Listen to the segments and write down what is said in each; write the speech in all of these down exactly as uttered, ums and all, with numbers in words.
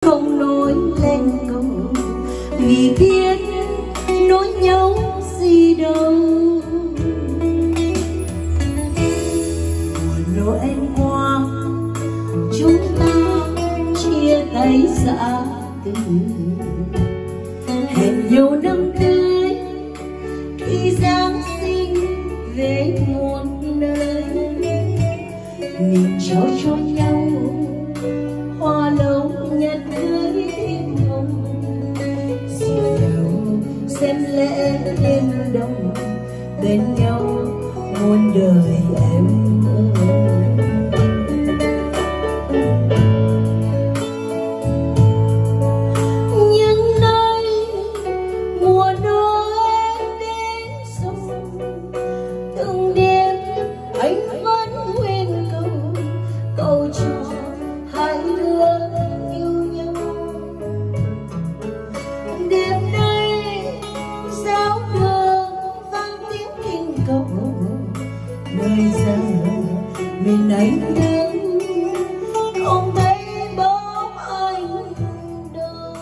không nói lên câu, vì biết nói nhau gì đâu. Mùa Noel qua chúng ta chia tay xa từ, hẹn nhau năm tới khi Giáng sinh về một nơi. Mình trao cho nhau hoa lâu nhật cưới thêm hồng, dìu nhau xem lễ đêm đông bên nhau muôn đời em ơi. Những nơi mùa Noel đến rồi, từng đêm anh vẫn quên câu câu cho hai đứa yêu nhau. Đêm nay giáo đường vang tiếng kinh cầu, bây giờ mình anh đứng không thấy bóng anh đâu.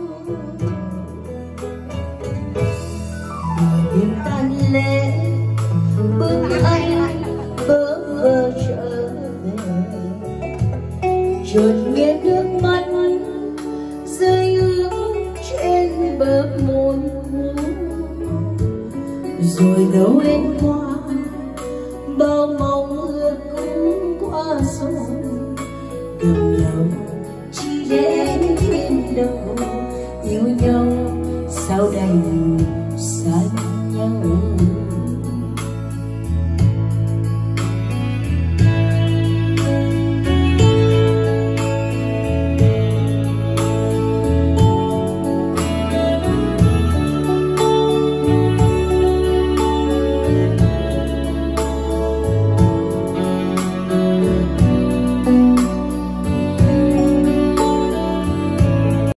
Mùa đêm tan lễ bước anh bơ vơ trở về, chợt nghe nước mắt rơi ướt trên bờ môi, rồi Noel qua bao mong ước cũng qua rồi. Cầm nhau chỉ để thêm đâu, yêu nhau sao đành